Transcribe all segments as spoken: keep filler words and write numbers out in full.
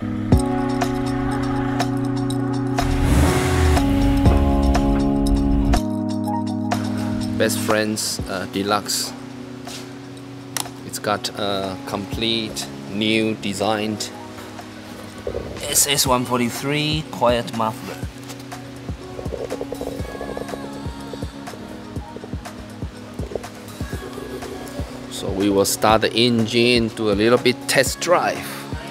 Best Friends uh, Deluxe. It's got a complete new designed S S one forty-three quiet muffler. So we will start the engine, do a little bit test drive.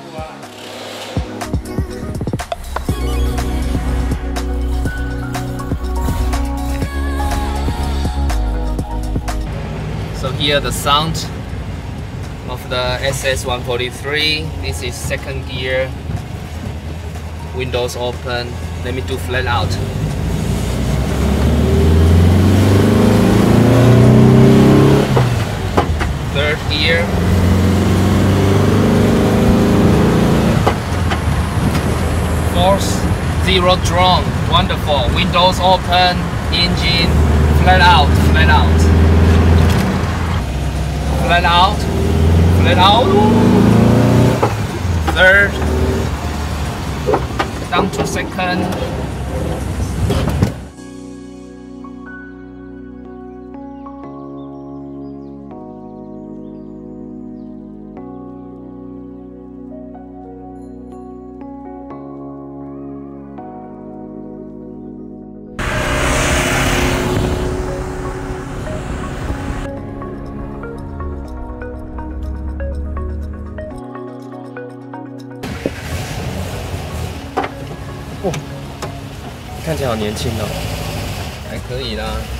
So here the sound of the S S one forty-three. This is second gear, windows open. Let me do flat out. Third gear. Fourth, zero drone. Wonderful. Windows open, engine flat out, flat out. Flat out, flat out. Third, down to second. 哦，看起来好年轻哦， 还可以啦。